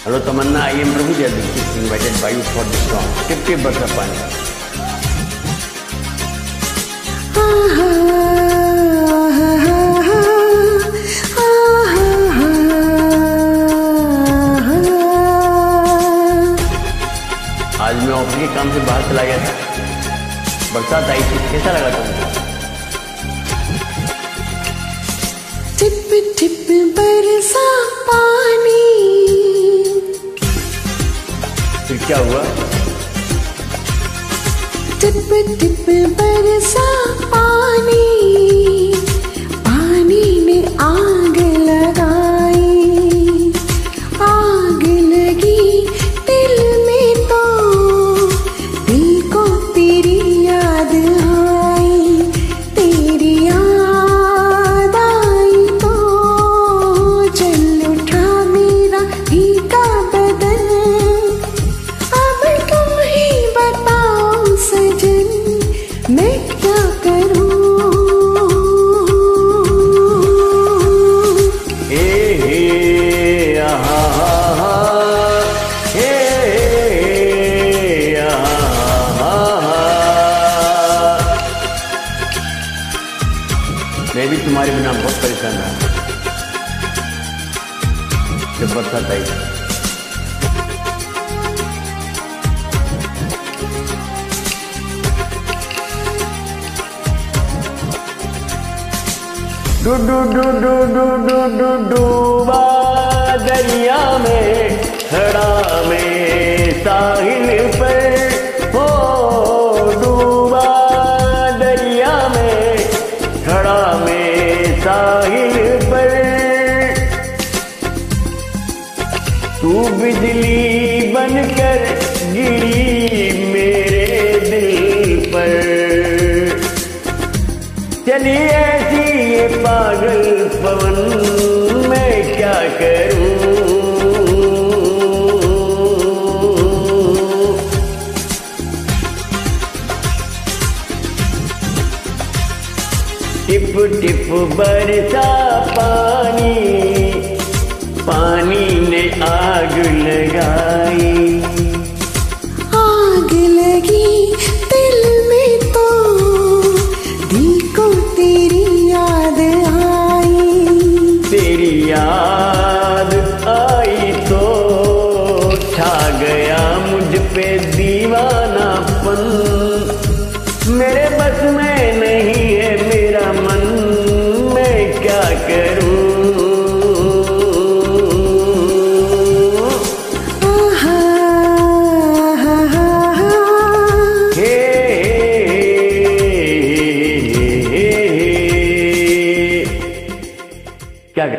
Hello Tamanna, I am Prabhu Dixit, invited by you for this song. Tip tip barsa pani. आज मैं office के काम से बाहर चला गया था, बरसात आई थी, कैसा लगा तुमको? टिप टिप बरसा पानी। फिर क्या हुआ? टिप टिप बरसा पानी, पानी ने आग लगाई, आग लगी दिल में तो दिल को तेरी याद आई, तेरी याद आई तो जल उठा मेरा भीगा बदन। अब तुम ही बताओ सजन, मैं क्या करूं? मैं भी तुम्हारे बिना बहुत परेशान रहा जब बरसात आई। डू डू डू डू डू डू डू डूबा दरिया में खड़ा में साहिल पर, हो डूबा दरिया में खड़ा में साहिल पर, तू बिजली बनकर गिरी मेरे दिल पर। चली ऐसी ये पागल पवन, मैं क्या करूं? टिप टिप बरसा पानी, पानी ने आग लगा